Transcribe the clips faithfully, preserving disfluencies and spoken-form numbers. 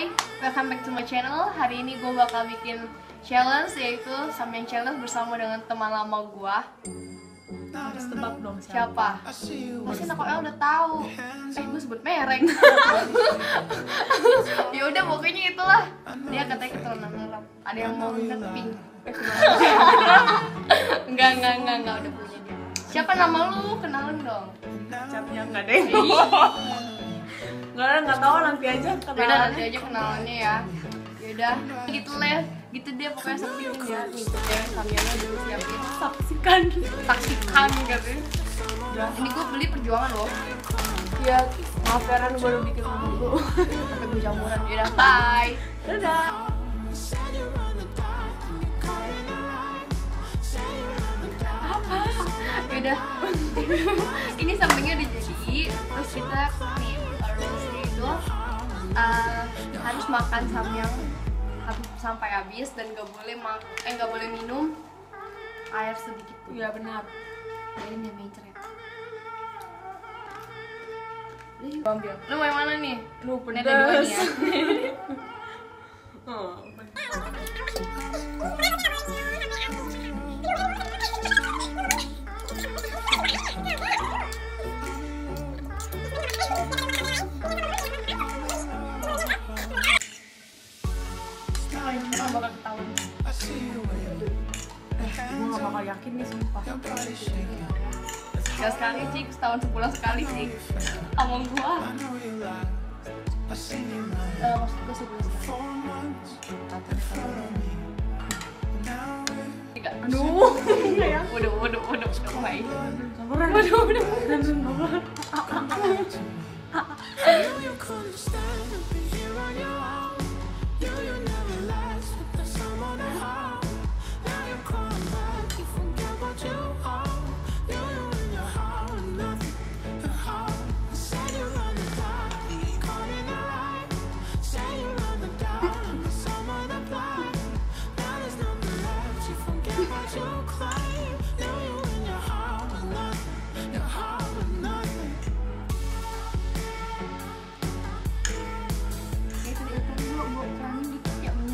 Hai, welcome back to my channel. Hari ini gue bakal bikin challenge, yaitu Samyang Challenge bersama dengan teman lama gue. Harus tebak dong siapa? Pasti anak O L udah tahu. Eh, gue sebut merek. Ya udah, pokoknya itulah. Dia katanya keturunan Arab. Ada yang mau minta pink. Enggak, enggak, enggak, enggak, udah punya dia. Siapa nama lu? Kenalin dong. Capnya nggak deh. Nggak, nggak tahu, nanti aja Yaudah, kenalan. nanti aja kenalannya ya. Yaudah, gitu lah. Gitu dia pokoknya saksiin ya. Nih, deh, Samyangnya dulu siapin. Saksikan. Saksikan gitu. Ini gue beli perjuangan loh. Ya, maaf ya Ran, baru bikin dulu. Sampai gue jamuran. Yaudah, bye. Dadah. Yaudah. Ini sampingnya udah jadi. Terus kita nih rulesnya itu uh, harus makan samyang sampai habis dan gak boleh mak eh gak boleh minum air sedikit pun. Iya benar. Jadi dia main ceret. Ambil. Lu mau yang mana nih? Lu Ini ada dua pedas. nih ya. Oh, Oh, ini bakal ketahuan. gue nggak bakal yakin nih sumpah. Gak sekali sih, setahun sebulan sekali sih. Sama gua. Eh, maksud gua sebulan sekali. Tidak. Aduh. Waduh, waduh, waduh, waduh, baik. Sabaran. Waduh, waduh. Dan sabar. Itu dia tadi gua gua kurangin dikit ya ini.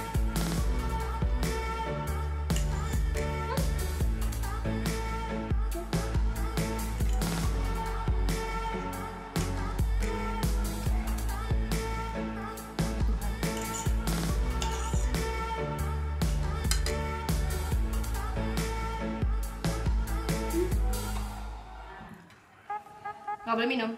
Nggak boleh minum.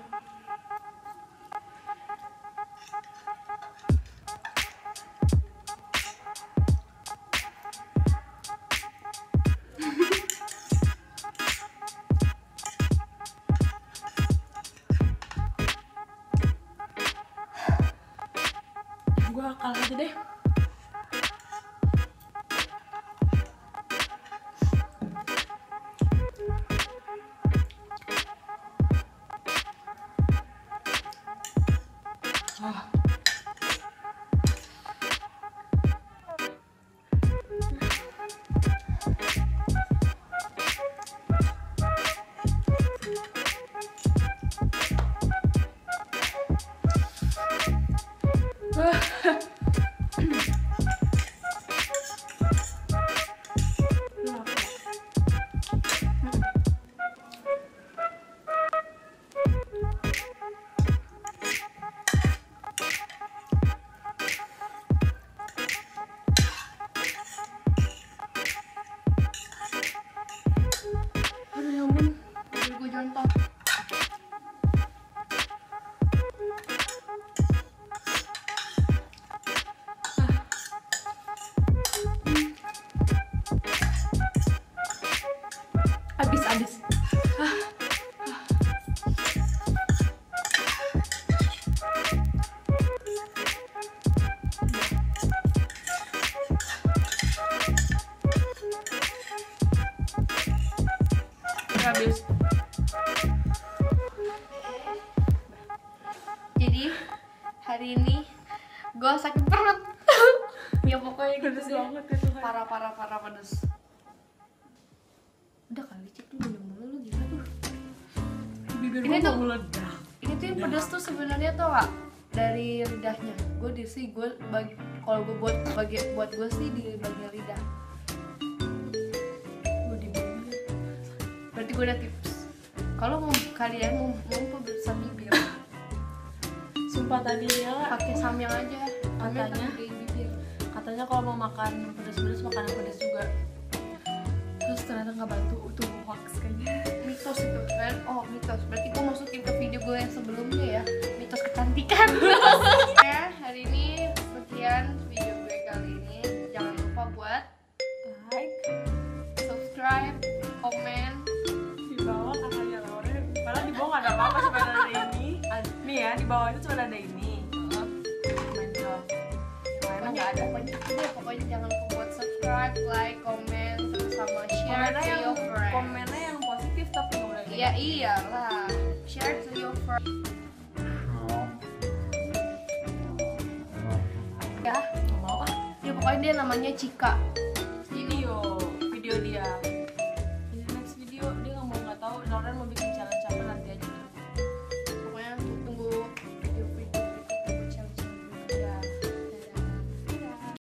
Gue kalah aja deh. Ah. Aduh ya ampun, beli gue jontor. Habis habis. Habis. Jadi hari ini gue sakit perut. Ya pokoknya gitu Pedes deh. banget itu kan. Parah parah parah pedes. Udah kali cek lu minum dulu lu gila tuh. Bibir Ini gue tuh- mau meledak. Ini tuh yang pedes tuh sebenarnya tuh gak? dari lidahnya. Gue di sih gue bagi kalau gue buat bagi buat gue sih di bagian lidah. Gue di bibir. Berarti gue ada tips. Kalau mau kalian mau mau pemirsa bibir, Sumpah tadi ya pakai samyang aja. Samyang Katanya? di bibir. katanya kalau mau makan pedas-pedas makan yang pedas juga. Terus ternyata nggak bantu, itu hoax kayaknya. Mitos itu kan? Oh mitos. Berarti gue masukin ke video gue yang sebelumnya ya. Mitos kecantikan. Ya hari ini sekian video gue kali ini. Jangan lupa buat Like subscribe, komen. di bawah kakaknya Lauren. Padahal di bawah nggak ada apa-apa cuma ada ini. Nih ya di bawah itu cuma ada ini. Main job. Lainnya Pokoknya nggak ada. Pokoknya, udah, pokoknya jangan lupa buat subscribe, like, komen, terus sama share Komennya to yang your friends. komennya yang positif tapi nggak boleh. Iya iyalah. Share to your friends. Ya, Nggak mau ah. ya pokoknya dia namanya Cika.